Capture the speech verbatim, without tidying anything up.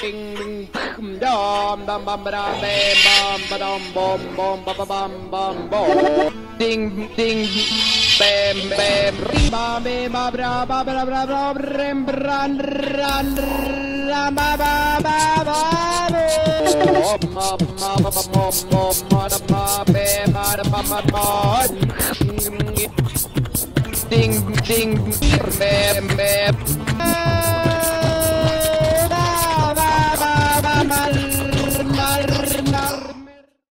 Ding dom dom bum ba dum bam bum ba dum bum bum ba ba bum bum bum. Ding ding bam bam bam bam bra ba bra bra bra rim bran ran ran ba ba ba ba. Ma ma ma ma ma ma ma da ma be ma da ma ma ma. Ding ding bam bam.